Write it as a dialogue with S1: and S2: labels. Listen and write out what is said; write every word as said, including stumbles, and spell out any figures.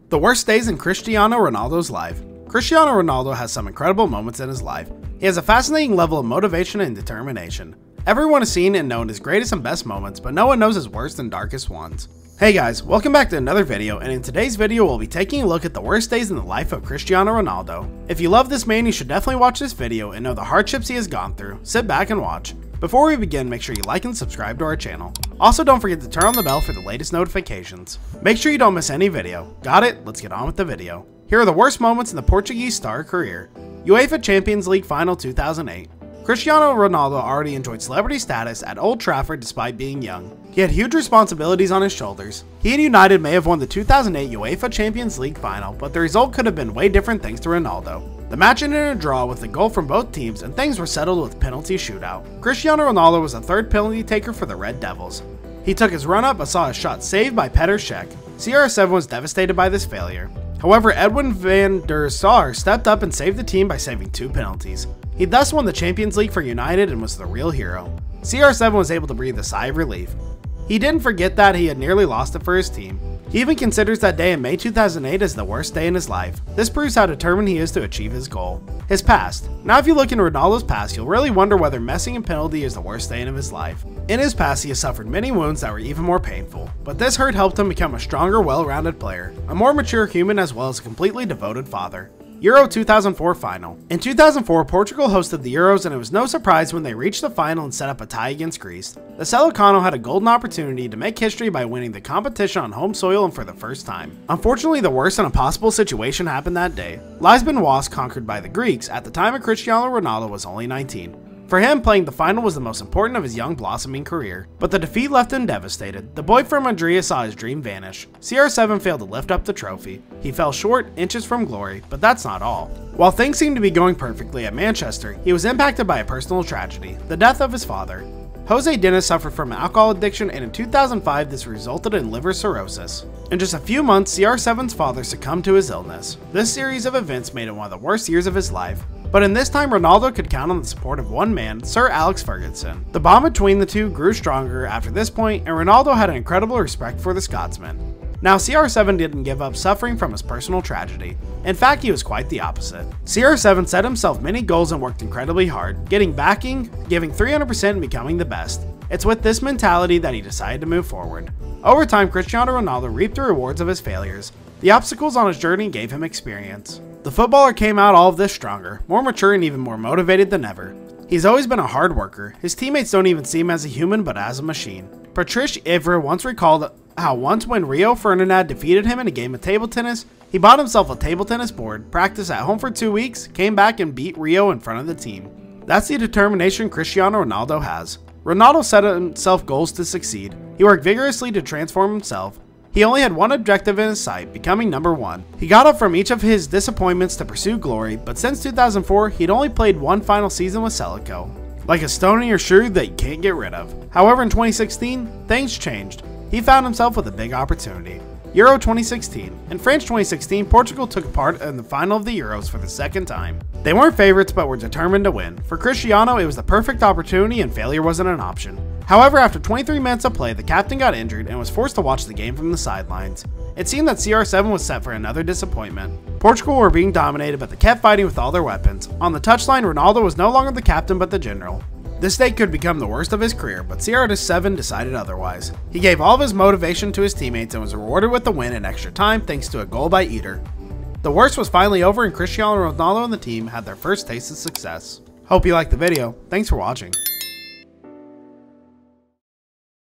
S1: The worst days in Cristiano Ronaldo's life. Cristiano Ronaldo has some incredible moments in his life. He has a fascinating level of motivation and determination. Everyone has seen and known his greatest and best moments, but no one knows his worst and darkest ones. Hey guys, welcome back to another video, and in today's video we'll be taking a look at the worst days in the life of Cristiano Ronaldo. If you love this man, you should definitely watch this video and know the hardships he has gone through. Sit back and watch. Before we begin, make sure you like and subscribe to our channel. Also, don't forget to turn on the bell for the latest notifications. Make sure you don't miss any video. Got it? Let's get on with the video. Here are the worst moments in the Portuguese star career. UEFA Champions League Final two thousand eight. Cristiano Ronaldo already enjoyed celebrity status at Old Trafford despite being young. He had huge responsibilities on his shoulders. He and United may have won the two thousand eight UEFA Champions League Final, but the result could have been way different thanks to Ronaldo. The match ended in a draw with a goal from both teams, and things were settled with penalty shootout. Cristiano Ronaldo was the third penalty taker for the Red Devils. He took his run up but saw his shot saved by Petr Cech. C R seven was devastated by this failure. However, Edwin van der Sar stepped up and saved the team by saving two penalties. He thus won the Champions League for United and was the real hero. C R seven was able to breathe a sigh of relief. He didn't forget that he had nearly lost it for his team. He even considers that day in May two thousand eight as the worst day in his life. This proves how determined he is to achieve his goal. His past. Now if you look into Ronaldo's past, you'll really wonder whether messing in penalty is the worst day in his life. In his past, he has suffered many wounds that were even more painful, but this hurt helped him become a stronger, well-rounded player, a more mature human, as well as a completely devoted father. Euro two thousand four Final. In two thousand four, Portugal hosted the Euros, and it was no surprise when they reached the final and set up a tie against Greece. The Selecano had a golden opportunity to make history by winning the competition on home soil and for the first time. Unfortunately, the worst and impossible situation happened that day. Lisbon was conquered by the Greeks at the time of Cristiano Ronaldo was only nineteen. For him, playing the final was the most important of his young blossoming career. But the defeat left him devastated. The boy from Madrid saw his dream vanish. C R seven failed to lift up the trophy. He fell short, inches from glory, but that's not all. While things seemed to be going perfectly at Manchester, he was impacted by a personal tragedy, the death of his father. Jose Dinas suffered from an alcohol addiction, and in two thousand five this resulted in liver cirrhosis. In just a few months, C R seven's father succumbed to his illness. This series of events made it one of the worst years of his life. But in this time, Ronaldo could count on the support of one man, Sir Alex Ferguson. The bond between the two grew stronger after this point, and Ronaldo had an incredible respect for the Scotsman. Now, C R seven didn't give up suffering from his personal tragedy. In fact, he was quite the opposite. C R seven set himself many goals and worked incredibly hard, getting backing, giving three hundred percent and becoming the best. It's with this mentality that he decided to move forward. Over time, Cristiano Ronaldo reaped the rewards of his failures. The obstacles on his journey gave him experience. The footballer came out all of this stronger, more mature, and even more motivated than ever. He's always been a hard worker. His teammates don't even see him as a human but as a machine. Patrice Evra once recalled how once when Rio Ferdinand defeated him in a game of table tennis, he bought himself a table tennis board, practiced at home for two weeks, came back and beat Rio in front of the team. That's the determination Cristiano Ronaldo has. Ronaldo set himself goals to succeed. He worked vigorously to transform himself. He only had one objective in his sight, becoming number one. He got up from each of his disappointments to pursue glory, but since two thousand four, he'd only played one final season with Seleco. Like a stone in your shoe that you can't get rid of. However, in twenty sixteen, things changed. He found himself with a big opportunity. Euro twenty sixteen. In France twenty sixteen, Portugal took part in the final of the Euros for the second time. They weren't favorites but were determined to win. For Cristiano, it was the perfect opportunity and failure wasn't an option. However, after twenty-three minutes of play, the captain got injured and was forced to watch the game from the sidelines. It seemed that C R seven was set for another disappointment. Portugal were being dominated, but they kept fighting with all their weapons. On the touchline, Ronaldo was no longer the captain but the general. This day could become the worst of his career, but C R seven decided otherwise. He gave all of his motivation to his teammates and was rewarded with the win in extra time thanks to a goal by Eder. The worst was finally over, and Cristiano Ronaldo and the team had their first taste of success. Hope you liked the video. Thanks for watching.